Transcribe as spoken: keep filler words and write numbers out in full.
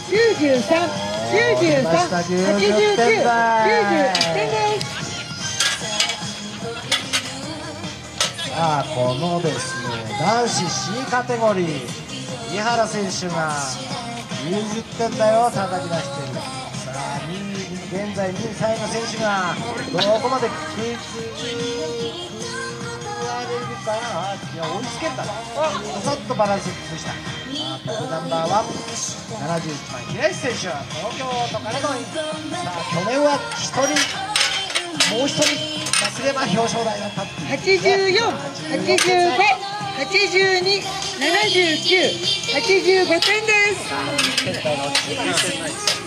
きゅうじゅうさん、きゅうじゅうさん、はちじゅうきゅう、きゅうじゅういちてんです。 さあこのですね男子 C カテゴリー、井原選手がきゅうじゅってん台を叩き出している。さあにい現在にいさいの選手がどこまで食いつわれるか。あいや追いつけんだ。ちょっとバランス崩した。トップナンバーはななじゅういちばん平石選手、東京都からの。さあ去年はひとりもうひとりすれば表彰台だったっていう、ね、 はちじゅうよん、はちじゅうご、はちじゅうに、ななじゅうきゅう、はちじゅうごてんです。